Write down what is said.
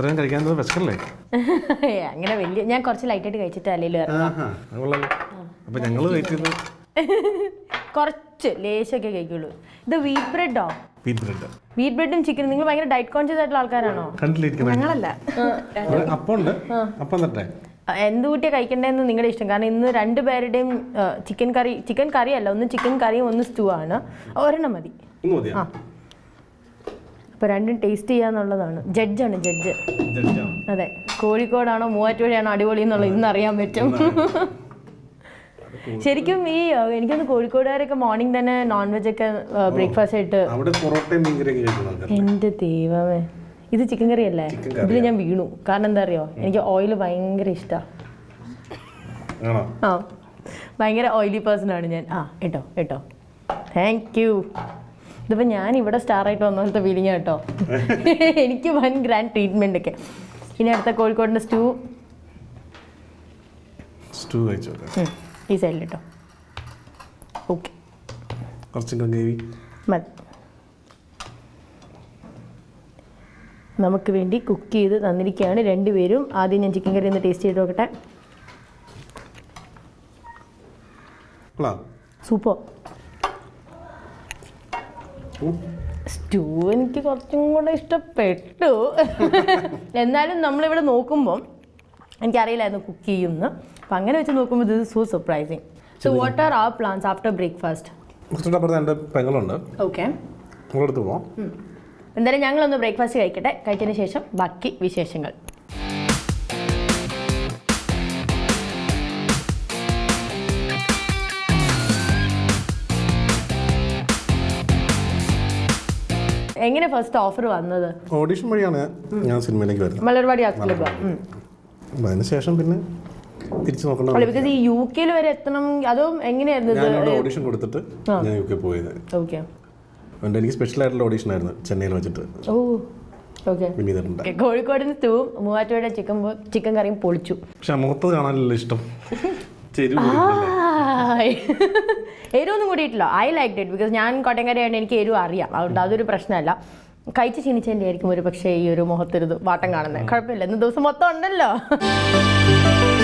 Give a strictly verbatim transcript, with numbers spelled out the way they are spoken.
ഇത്രയും കഴിക്കാൻ വിശക്കല്ലേ? അങ്ങനെ വലിയ ഞാൻ കുറച്ച് ലൈറ്റായിട്ട് കഴിച്ചിട്ട് അല്ലെങ്കിലും അപ്പൊ ഞങ്ങള് വെയിറ്റ് ചെയ്ത് കുറച്ച് ലേശൊക്കെ കഴിക്കുള്ളൂ. ഇത് വീറ്റ് ബ്രെഡോ? വീറ്റ് ബ്രെഡ് വീറ്റ് ബ്രെഡും ചിക്കനും. നിങ്ങൾ ഭയങ്കര ഡയറ്റ് കോൺഷ്യസ് ആയിട്ടുള്ള ആൾക്കാരാണോ? ഞങ്ങളല്ല. എന്ത് കൂട്ടിയാ കഴിക്കണ്ടേന്ന് നിങ്ങളുടെ ഇഷ്ടം. കാരണം ഇന്ന് രണ്ടുപേരുടെയും ചിക്കൻ കറി, ചിക്കൻ കറി അല്ല, ഒന്ന് ചിക്കൻ കറിയും ഒന്ന് സ്റ്റൂ ആണ്. ഒരെണ്ണം മതി. ആ അപ്പൊ രണ്ടും ടേസ്റ്റ് ചെയ്യാന്നുള്ളതാണ്. ജഡ്ജാണ് ജഡ്ജ്. അതെ, കോഴിക്കോടാണോ മൂവാറ്റുപുഴയാണോ അടിപൊളി എന്നുള്ളത് ഇന്ന് അറിയാൻ പറ്റും. ശരിക്കും ഈ എനിക്കൊന്ന് കോഴിക്കോടുകാരൊക്കെ മോർണിംഗ് തന്നെ നോൺ വെജ് ഒക്കെ ബ്രേക്ക്ഫാസ്റ്റ് ആയിട്ട്. എന്റെ ദൈവമേ, ഇത് ചിക്കൻ കറി അല്ലേ? ഇതിൽ ഞാൻ വീണു. കാരണം എന്താ അറിയോ, എനിക്ക് ഓയിൽ ഭയങ്കര ഇഷ്ടമാണ്. ആ ഭയങ്കര ഓയിലി പേഴ്സൺ ആണ് ഞാൻ. ആ കേട്ടോ കേട്ടോ, താങ്ക് യു. ഇതിപ്പോൾ ഞാൻ ഇവിടെ സ്റ്റാർ ആയിട്ട് വന്ന പോലത്തെ ഫീലിംഗ് കേട്ടോ. എനിക്ക് വൻ ഗ്രാൻഡ് ട്രീറ്റ്മെൻ്റ് ഒക്കെ. ഇനി അടുത്ത കോഴിക്കോടിൻ്റെ സ്റ്റൂ സ്റ്റൂ കഴിച്ചോ ഈ സൈഡിൽ കേട്ടോ. ഓക്കെ മതി. നമുക്ക് വേണ്ടി കുക്ക് ചെയ്ത് തന്നിരിക്കുകയാണ് രണ്ടുപേരും. ആദ്യം ഞാൻ ചിക്കൻ കറി ഒന്ന് ടേസ്റ്റ് ചെയ്ത് നോക്കട്ടെ. സൂപ്പർ. സ്റ്റൂ എനിക്ക് കുറച്ചും കൂടെ ഇഷ്ടപ്പെട്ടു. എന്നാലും നമ്മളിവിടെ നോക്കുമ്പം എനിക്കറിയില്ലായിരുന്നു കുക്ക് ചെയ്യുമെന്ന്. അപ്പം അങ്ങനെ വെച്ച് നോക്കുമ്പോൾ ഇത് so surprising. So what are അവർ പ്ലാൻസ് ആഫ്റ്റർ ബ്രേക്ക്ഫാസ്റ്റ്? ഓക്കെ, എന്തായാലും ഞങ്ങളൊന്ന് ബ്രേക്ക്ഫാസ്റ്റ് കഴിക്കട്ടെ. കഴിച്ചതിന് ശേഷം ബാക്കി വിശേഷങ്ങൾ. എങ്ങനെ ഫസ്റ്റ് ഓഫർ വന്നത്? ഓഡിഷൻ വഴിയാണ് ഞാൻ സിനിമയിലേക്ക് വരുന്നത്. മലർവാടി ക്ലബ്. അതിനുശേഷം പിന്നെ തിരിച്ചു നോക്കണം. ബിക്കോസ് ഈ യു കെയിൽ വരെ എത്തണം. അതും എങ്ങനെയായിരുന്നു? ഓഡിഷൻ കൊടുത്തിട്ട് ഞാൻ യു കെ പോയത്. ഓക്കെ, എനിക്ക് സ്പെഷ്യൽ ആയിട്ടുള്ള ഓഡിഷൻ ആയിരുന്നു ചെന്നൈയിൽ വെച്ചിട്ട്. Oh okay. കോഴിക്കോടിന് സ്റ്റൂവും മൂവാറ്റുപുഴ ചിക്കൻ ചിക്കൻ കറിയും പൊളിച്ചു. പക്ഷെ മുഖത്ത് കാണാനല്ലോ ഇഷ്ടം. എരിവൊന്നും കൂടിയിട്ടില്ല. ഐ ലൈക്ക് ഇറ്റ് ബിക്കോസ് ഞാൻ കോട്ടയംകാരിയായിട്ട് എനിക്ക് എരിവ് അറിയാം. അതുകൊണ്ട് അതൊരു പ്രശ്നമല്ല. കഴിച്ച് ക്ഷീണിച്ചതിൻ്റെ ആയിരിക്കും ഒരു പക്ഷേ ഈ ഒരു മുഖത്തൊരു വാട്ടം കാണുന്നത്. കുഴപ്പമില്ല, ഇന്ന് ദിവസം മൊത്തം ഉണ്ടല്ലോ.